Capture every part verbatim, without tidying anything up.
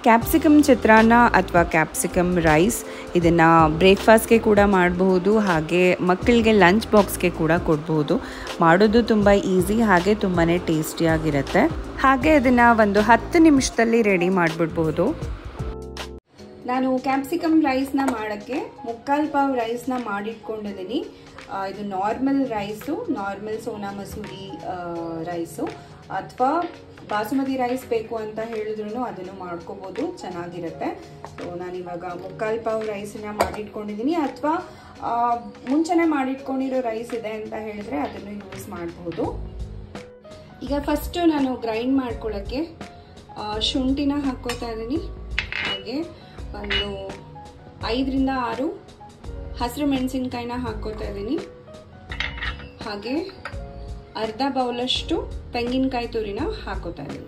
Capsicum ಚಿತ್ರಾನ್ನ ಅಥವಾ capsicum rice ಇದನ್ನು ಬ್ರೇಕ್ಫಾಸ್ಟ್ಗೆ ಕೂಡ ಮಾಡಬಹುದು, ಹಾಗೆ ಮಕ್ಕಳಿಗೆ ಲಂಚ್ ಬಾಕ್ಸ್ಗೆ ಕೂಡ ಕೊಡಬಹುದು. ಮಾಡೋದು ತುಂಬ ಈಸಿ, ಹಾಗೆ ತುಂಬಾ ಟೇಸ್ಟಿಯಾಗಿರುತ್ತೆ. ಹಾಗೆ ಇದನ್ನು ಒಂದು ಹತ್ತು ನಿಮಿಷದಲ್ಲಿ ರೆಡಿ ಮಾಡಿಬಿಡ್ಬೋದು. ನಾನು ಕ್ಯಾಪ್ಸಿಕಮ್ ರೈಸ್ನ ಮಾಡೋಕ್ಕೆ ಮುಕ್ಕಾಲು ಪಾವ್ ರೈಸ್ನ ಮಾಡಿಟ್ಕೊಂಡಿದ್ದೀನಿ. ಇದು normal rice, normal Sona Masuri rice, ಅಥವಾ ಬಾಸುಮತಿ ರೈಸ್ ಬೇಕು ಅಂತ ಹೇಳಿದ್ರು ಅದನ್ನು ಮಾಡ್ಕೋಬೋದು, ಚೆನ್ನಾಗಿರುತ್ತೆ. ಸೊ ನಾನಿವಾಗ ಮುಕ್ಕಾಲು ಪಾವ್ ರೈಸನ್ನ ಮಾಡಿಟ್ಕೊಂಡಿದ್ದೀನಿ, ಅಥವಾ ಮುಂಚೆನೇ ಮಾಡಿಟ್ಕೊಂಡಿರೋ ರೈಸ್ ಇದೆ ಅಂತ ಹೇಳಿದ್ರೆ ಅದನ್ನು ಯೂಸ್ ಮಾಡ್ಬೋದು. ಈಗ ಫಸ್ಟು ನಾನು ಗ್ರೈಂಡ್ ಮಾಡ್ಕೊಳ್ಳೋಕ್ಕೆ ಶುಂಠಿನ ಹಾಕ್ಕೋತಾ ಇದ್ದೀನಿ. ಹಾಗೆ ಒಂದು ಐದರಿಂದ ಆರು ಹಸಿರು ಮೆಣಸಿನ್ಕಾಯಿನ ಹಾಕ್ಕೋತಾ ಇದ್ದೀನಿ. ಹಾಗೆ ಅರ್ಧ ಬೌಲಷ್ಟು ತೆಂಗಿನಕಾಯಿ ತುರಿನ ಹಾಕೋತಾ ಇದ್ದೀನಿ.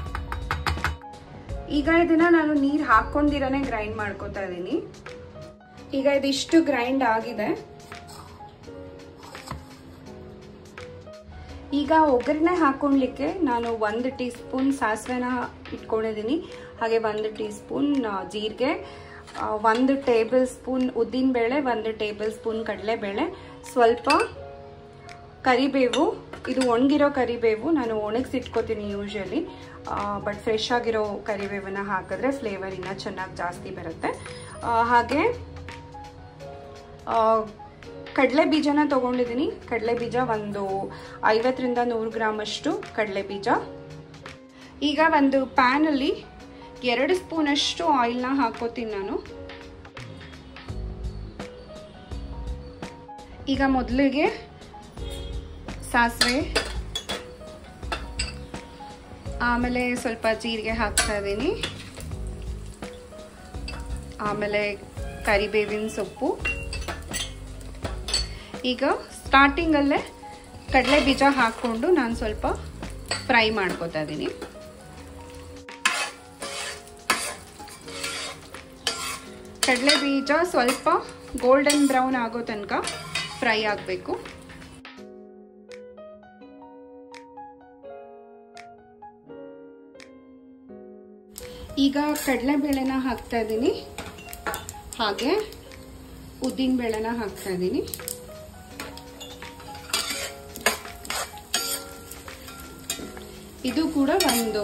ಈಗ ಇದನ್ನ ನಾನು ನೀರು ಹಾಕೊಂಡಿರನೇ ಗ್ರೈಂಡ್ ಮಾಡ್ಕೋತಾ ಇದ್ದೀನಿ. ಈಗ ಇದಿಷ್ಟು ಗ್ರೈಂಡ್ ಆಗಿದೆ. ಈಗ ಒಗ್ಗರಣೆ ಹಾಕೊಳ್ಲಿಕ್ಕೆ ನಾನು ಒಂದು ಟೀ ಸ್ಪೂನ್ ಸಾಸಿವೆನ ಇಟ್ಕೊಂಡಿದ್ದೀನಿ. ಹಾಗೆ ಒಂದು ಟೀ ಸ್ಪೂನ್ ಜೀರಿಗೆ, ಒಂದು ಟೇಬಲ್ ಸ್ಪೂನ್ ಉದ್ದಿನಬೇಳೆ, ಒಂದು ಟೇಬಲ್ ಸ್ಪೂನ್ ಕಡಲೆಬೇಳೆ, ಸ್ವಲ್ಪ ಕರಿಬೇವು. ಇದು ಒಣಗಿರೋ ಕರಿಬೇವು, ನಾನು ಒಣಗಿಸಿಟ್ಕೋತೀನಿ ಯೂಶಲಿ, ಬಟ್ ಫ್ರೆಶ್ ಆಗಿರೋ ಕರಿಬೇವನ್ನ ಹಾಕಿದ್ರೆ ಫ್ಲೇವರ್ ಇನ್ನೂ ಚೆನ್ನಾಗಿ ಜಾಸ್ತಿ ಬರುತ್ತೆ. ಹಾಗೆ ಕಡಲೆ ಬೀಜನ ತೊಗೊಂಡಿದ್ದೀನಿ. ಕಡಲೆ ಬೀಜ ಒಂದು ಐವತ್ತರಿಂದ ನೂರು ಗ್ರಾಮ್ ಅಷ್ಟು ಕಡಲೆ ಬೀಜ. ಈಗ ಒಂದು ಪ್ಯಾನಲ್ಲಿ ಎರಡು ಸ್ಪೂನಷ್ಟು ಆಯಿಲ್ನ ಹಾಕೋತೀನಿ ನಾನು. ಈಗ ಮೊದಲಿಗೆ ಸಾಸಿವೆ, ಆಮೇಲೆ ಸ್ವಲ್ಪ ಜೀರಿಗೆ ಹಾಕ್ತಾ ಇದ್ದೀನಿ, ಆಮೇಲೆ ಕರಿಬೇವಿನ ಸೊಪ್ಪು. ಈಗ ಸ್ಟಾರ್ಟಿಂಗಲ್ಲೇ ಕಡಲೆ ಬೀಜ ಹಾಕ್ಕೊಂಡು ನಾನು ಸ್ವಲ್ಪ ಫ್ರೈ ಮಾಡ್ಕೋತಾ ಇದ್ದೀನಿ. ಕಡಲೆ ಬೀಜ ಸ್ವಲ್ಪ ಗೋಲ್ಡನ್ ಬ್ರೌನ್ ಆಗೋ ತನಕ ಫ್ರೈ ಆಗಬೇಕು. ಈಗ ಕಡಲೆಬೇಳೆನ ಹಾಕ್ತಾ ಇದ್ದೀನಿ, ಹಾಗೆ ಉದ್ದಿನ ಬೇಳೆನ ಹಾಕ್ತಾ ಇದ್ದೀನಿ. ಇದು ಕೂಡ ಒಂದು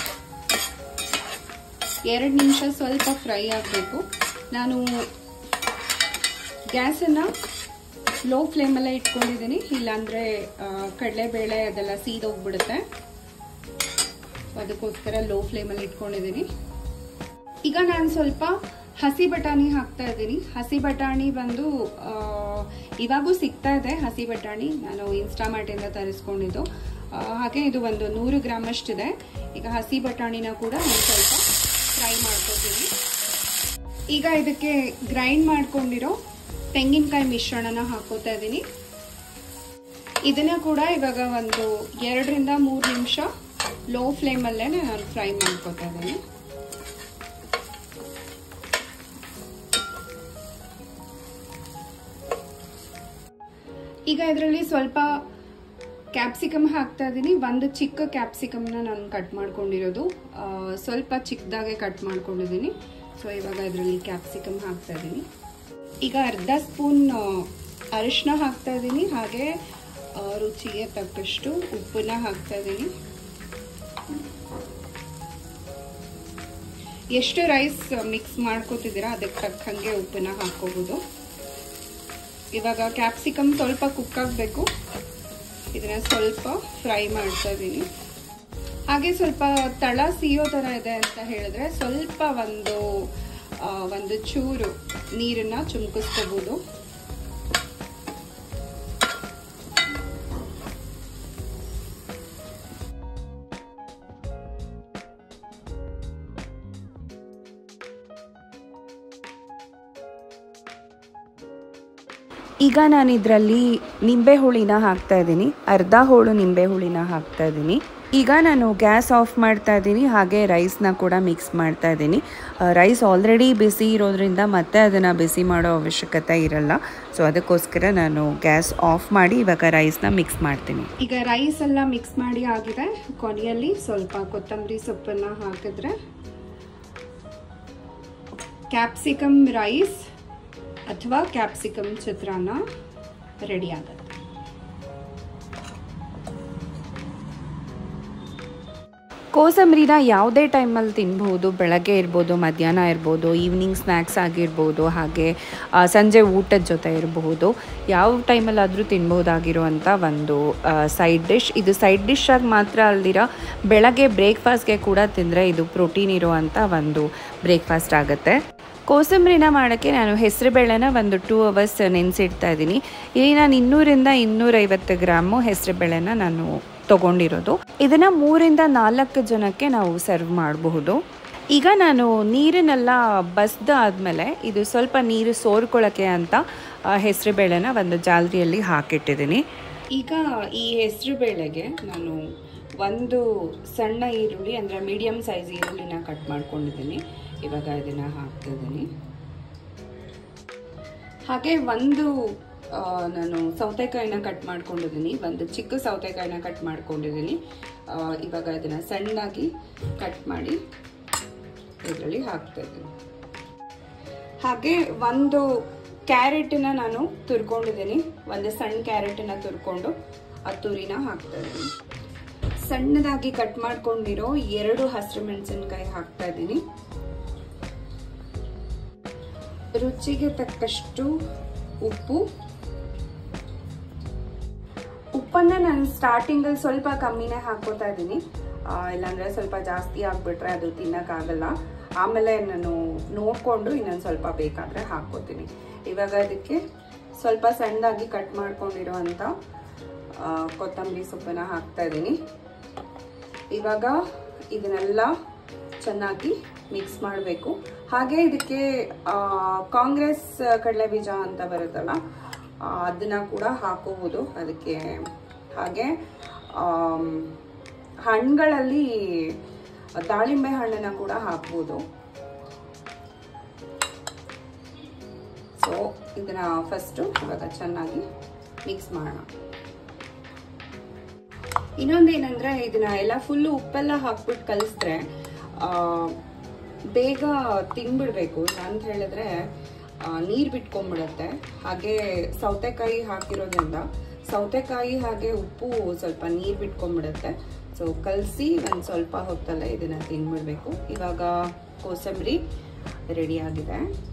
ಎರಡು ನಿಮಿಷ ಸ್ವಲ್ಪ ಫ್ರೈ ಆಗಬೇಕು. ನಾನು ಗ್ಯಾಸನ್ನು ಲೋ ಫ್ಲೇಮಲ್ಲೇ ಇಟ್ಕೊಂಡಿದ್ದೀನಿ, ಇಲ್ಲಾಂದರೆ ಕಡಲೆಬೇಳೆ ಅದೆಲ್ಲ ಸೀದೋಗ್ಬಿಡುತ್ತೆ. ಅದಕ್ಕೋಸ್ಕರ ಲೋ ಫ್ಲೇಮಲ್ಲಿ ಇಟ್ಕೊಂಡಿದ್ದೀನಿ. ಈಗ ನಾನು ಸ್ವಲ್ಪ ಹಸಿ ಬಟಾಣಿ ಹಾಕ್ತಾ ಇದ್ದೀನಿ. ಹಸಿ ಬಟಾಣಿ ಬಂದು ಇವಾಗೂ ಸಿಗ್ತಾ ಇದೆ ಹಸಿ ಬಟಾಣಿ, ನಾನು ಇನ್ಸ್ಟಾಮಾರ್ಟಿಂದ ತರಿಸ್ಕೊಂಡಿದ್ದು. ಹಾಗೆ ಇದು ಒಂದು ನೂರು ಗ್ರಾಮ್ ಅಷ್ಟಿದೆ. ಈಗ ಹಸಿ ಬಟಾಣಿನ ಕೂಡ ನಾನು ಸ್ವಲ್ಪ ಫ್ರೈ ಮಾಡ್ಕೊತೀನಿ. ಈಗ ಇದಕ್ಕೆ ಗ್ರೈಂಡ್ ಮಾಡ್ಕೊಂಡಿರೋ ತೆಂಗಿನಕಾಯಿ ಮಿಶ್ರಣನ ಹಾಕೋತಾ ಇದ್ದೀನಿ. ಇದನ್ನ ಕೂಡ ಇವಾಗ ಒಂದು ಎರಡರಿಂದ ಮೂರು ನಿಮಿಷ ಲೋ ಫ್ಲೇಮಲ್ಲೇ ನಾನು ಫ್ರೈ ಮಾಡ್ಕೋತಾ ಇದ್ದೀನಿ. ಈಗ ಇದರಲ್ಲಿ ಸ್ವಲ್ಪ ಕ್ಯಾಪ್ಸಿಕಮ್ ಹಾಕ್ತಾ ಇದ್ದೀನಿ. ಒಂದು ಚಿಕ್ಕ ಕ್ಯಾಪ್ಸಿಕಮ್ನ ನಾನು ಕಟ್ ಮಾಡ್ಕೊಂಡಿರೋದು, ಸ್ವಲ್ಪ ಚಿಕ್ಕದಾಗೆ ಕಟ್ ಮಾಡ್ಕೊಂಡಿದ್ದೀನಿ. ಸೊ ಇವಾಗ ಇದರಲ್ಲಿ ಕ್ಯಾಪ್ಸಿಕಮ್ ಹಾಕ್ತಾ ಇದ್ದೀನಿ. ಈಗ ಅರ್ಧ ಸ್ಪೂನ್ ಅರಿಶಿನ ಹಾಕ್ತಾ ಇದ್ದೀನಿ, ಹಾಗೆ ರುಚಿಗೆ ತಕ್ಕಷ್ಟು ಉಪ್ಪನ್ನ ಹಾಕ್ತಾ ಇದ್ದೀನಿ. ಎಷ್ಟು ರೈಸ್ ಮಿಕ್ಸ್ ಮಾಡ್ಕೋತಿದ್ದೀರಾ ಅದಕ್ಕೆ ತಕ್ಕಂಗೆ ಉಪ್ಪನ್ನ ಹಾಕೋಬಹುದು. ಇವಾಗ ಕ್ಯಾಪ್ಸಿಕಮ್ ಸ್ವಲ್ಪ ಕುಕ್ ಆಗಬೇಕು, ಇದನ್ನ ಸ್ವಲ್ಪ ಫ್ರೈ ಮಾಡ್ತಾ ಇದ್ದೀನಿ. ಹಾಗೆ ಸ್ವಲ್ಪ ತಳ ಸಿಯೋ ಥರ ಇದೆ ಅಂತ ಹೇಳಿದ್ರೆ ಸ್ವಲ್ಪ ಒಂದು ಒಂದು ಚೂರು ನೀರನ್ನ ಚುಮ್ಕಿಸ್ಕೋಬಹುದು. ಈಗ ನಾನು ಇದರಲ್ಲಿ ನಿಂಬೆ ಹುಳಿನ ಹಾಕ್ತಾ ಇದ್ದೀನಿ, ಅರ್ಧ ಹೋಳು ನಿಂಬೆ ಹುಳಿನ ಹಾಕ್ತಾ ಇದ್ದೀನಿ. ಈಗ ನಾನು ಗ್ಯಾಸ್ ಆಫ್ ಮಾಡ್ತಾ ಇದ್ದೀನಿ, ಹಾಗೆ ರೈಸ್ನ ಕೂಡ ಮಿಕ್ಸ್ ಮಾಡ್ತಾ ಇದ್ದೀನಿ. ರೈಸ್ ಆಲ್ರೆಡಿ ಬಿಸಿ ಇರೋದ್ರಿಂದ ಮತ್ತೆ ಅದನ್ನು ಬಿಸಿ ಮಾಡೋ ಅವಶ್ಯಕತೆ ಇರಲ್ಲ. ಸೊ ಅದಕ್ಕೋಸ್ಕರ ನಾನು ಗ್ಯಾಸ್ ಆಫ್ ಮಾಡಿ ಇವಾಗ ರೈಸ್ನ ಮಿಕ್ಸ್ ಮಾಡ್ತೀನಿ. ಈಗ ರೈಸ್ ಎಲ್ಲ ಮಿಕ್ಸ್ ಮಾಡಿ ಆಗಿದೆ. ಕೊನೆಯಲ್ಲಿ ಸ್ವಲ್ಪ ಕೊತ್ತಂಬರಿ ಸೊಪ್ಪನ್ನು ಹಾಕಿದ್ರೆ ಕ್ಯಾಪ್ಸಿಕಮ್ ರೈಸ್ ಅಥವಾ ಕ್ಯಾಪ್ಸಿಕಮ್ ಚಿತ್ರಾನ್ನ ರೆಡಿ ಆಗುತ್ತೆ. ಕೋಸಂಬರಿನ ಯಾವುದೇ ಟೈಮಲ್ಲಿ ತಿನ್ಬೋದು. ಬೆಳಗ್ಗೆ ಇರ್ಬೋದು, ಮಧ್ಯಾಹ್ನ ಇರ್ಬೋದು, ಈವ್ನಿಂಗ್ ಸ್ನ್ಯಾಕ್ಸ್ ಆಗಿರ್ಬೋದು, ಹಾಗೆ ಸಂಜೆ ಊಟದ ಜೊತೆ ಇರಬಹುದು. ಯಾವ ಟೈಮಲ್ಲಾದರೂ ತಿನ್ಬೋದಾಗಿರುವಂಥ ಒಂದು ಸೈಡ್ ಡಿಶ್. ಇದು ಸೈಡ್ ಡಿಶ್ ಆಗಿ ಮಾತ್ರ ಅಲ್ದಿರ ಬೆಳಗ್ಗೆ ಬ್ರೇಕ್ಫಾಸ್ಟ್ಗೆ ಕೂಡ ತಿಂದರೆ ಇದು ಪ್ರೋಟೀನ್ ಇರುವಂಥ ಒಂದು ಬ್ರೇಕ್ಫಾಸ್ಟ್ ಆಗುತ್ತೆ. ಕೋಸಂಬರಿನ ಮಾಡೋಕ್ಕೆ ನಾನು ಹೆಸರುಬೇಳೆನ ಒಂದು ಟೂ ಅವರ್ಸ್ ನೆನೆಸಿಡ್ತಾ ಇದ್ದೀನಿ. ಇಲ್ಲಿ ನಾನು ಇನ್ನೂರಿಂದ ಇನ್ನೂರೈವತ್ತು ಗ್ರಾಮು ಹೆಸರುಬೇಳೆನ ನಾನು ತೊಗೊಂಡಿರೋದು. ಇದನ್ನು ಮೂರಿಂದ ನಾಲ್ಕು ಜನಕ್ಕೆ ನಾವು ಸರ್ವ್ ಮಾಡಬಹುದು. ಈಗ ನಾನು ನೀರನ್ನೆಲ್ಲ ಬಸ್ದಾದ್ಮೇಲೆ ಇದು ಸ್ವಲ್ಪ ನೀರು ಸೋರ್ಕೊಳ್ಳೋಕ್ಕೆ ಅಂತ ಹೆಸರುಬೇಳೆನ ಒಂದು ಜಾಲರಿಯಲ್ಲಿ ಹಾಕಿಟ್ಟಿದ್ದೀನಿ. ಈಗ ಈ ಹೆಸರುಬೇಳೆಗೆ ನಾನು ಒಂದು ಸಣ್ಣ ಈರುಳ್ಳಿ ಅಂದರೆ ಮೀಡಿಯಮ್ ಸೈಜ್ ಈರುಳ್ಳಿನ ಕಟ್ ಮಾಡ್ಕೊಂಡಿದ್ದೀನಿ. ಇವಾಗ ಇದನ್ನು ಹಾಕ್ತಿದ್ದೀನಿ. ಹಾಗೆ ಒಂದು ನಾನು ಸೌತೆಕಾಯಿನ ಕಟ್ ಮಾಡ್ಕೊಂಡಿದ್ದೀನಿ. ಒಂದು ಚಿಕ್ಕ ಸೌತೆಕಾಯಿನ ಕಟ್ ಮಾಡ್ಕೊಂಡಿದ್ದೀನಿ. ಇವಾಗ ಇದನ್ನು ಸಣ್ಣದಾಗಿ ಕಟ್ ಮಾಡಿ ಇದರಲ್ಲಿ ಹಾಕ್ತಾ ಇದ್ದೀನಿ. ಹಾಗೆ ಒಂದು ಕ್ಯಾರೆಟನ್ನ ನಾನು ತುರ್ಕೊಂಡಿದ್ದೀನಿ. ಒಂದು ಸಣ್ಣ ಕ್ಯಾರೆಟನ್ನ ತುರ್ಕೊಂಡು ಆ ತುರಿನ ಹಾಕ್ತಾ ಇದ್ದೀನಿ. ಸಣ್ಣದಾಗಿ ಕಟ್ ಮಾಡ್ಕೊಂಡಿರೋ ಎರಡು ಹಸಿರು ಮೆಣಸಿನಕಾಯಿ ಹಾಕ್ತಾ ಇದ್ದೀನಿ. ರುಚಿಗೆ ತಕ್ಕಷ್ಟು ಉಪ್ಪು. ಉಪ್ಪನ್ನ ನಾನು ಸ್ಟಾರ್ಟಿಂಗಲ್ಲಿ ಸ್ವಲ್ಪ ಕಮ್ಮಿನೇ ಹಾಕೋತಾ ಇದ್ದೀನಿ. ಇಲ್ಲಾಂದ್ರೆ ಸ್ವಲ್ಪ ಜಾಸ್ತಿ ಆಗಿಬಿಟ್ರೆ ಅದು ತಿನ್ನೋಕ್ಕಾಗಲ್ಲ. ಆಮೇಲೆ ನಾನು ನೋಡಿಕೊಂಡು ಇನ್ನೊಂದು ಸ್ವಲ್ಪ ಬೇಕಾದರೆ ಹಾಕ್ಕೋತೀನಿ. ಇವಾಗ ಅದಕ್ಕೆ ಸ್ವಲ್ಪ ಸಣ್ಣದಾಗಿ ಕಟ್ ಮಾಡ್ಕೊಂಡಿರುವಂಥ ಕೊತ್ತಂಬರಿ ಸೊಪ್ಪನ್ನ ಹಾಕ್ತಾ ಇದ್ದೀನಿ. ಇವಾಗ ಇದನ್ನೆಲ್ಲ ಚೆನ್ನಾಗಿ ಮಿಕ್ಸ್ ಮಾಡಬೇಕು. ಹಾಗೆ ಇದಕ್ಕೆ ಕಾಂಗ್ರೆಸ್ ಕಡಲೆ ಬೀಜ ಅಂತ ಬರುತ್ತಲ್ಲ, ಅದನ್ನ ಕೂಡ ಹಾಕೋಬಹುದು ಅದಕ್ಕೆ. ಹಾಗೆ ಹಣ್ಣುಗಳಲ್ಲಿ ದಾಳಿಂಬೆ ಹಣ್ಣನ್ನು ಕೂಡ ಹಾಕ್ಬೋದು. ಸೊ ಇದನ್ನ ಫಸ್ಟು ಇವಾಗ ಚೆನ್ನಾಗಿ ಮಿಕ್ಸ್ ಮಾಡೋಣ. ಇನ್ನೊಂದೇನಂದ್ರೆ ಇದನ್ನ ಎಲ್ಲ ಫುಲ್ಲು ಉಪ್ಪೆಲ್ಲ ಹಾಕ್ಬಿಟ್ಟು ಕಲಿಸಿದ್ರೆ ಬೇಗ ತಿನ್ಬಿಡ್ಬೇಕು. ಅಂತ ಹೇಳಿದ್ರೆ ನೀರು ಬಿಟ್ಕೊಂಡ್ಬಿಡುತ್ತೆ. ಹಾಗೆ ಸೌತೆಕಾಯಿ ಹಾಕಿರೋದ್ರಿಂದ ಸೌತೆಕಾಯಿ ಹಾಗೆ ಉಪ್ಪು ಸ್ವಲ್ಪ ನೀರು ಬಿಟ್ಕೊಂಡ್ಬಿಡುತ್ತೆ. ಸೊ ಕಲಸಿ ಒಂದು ಸ್ವಲ್ಪ ಹೊತ್ತಲ್ಲೇ ಇದನ್ನು ತಿನ್ಬಿಡ್ಬೇಕು. ಇವಾಗ ಕೋಸಂಬರಿ ರೆಡಿ ಆಗಿದೆ.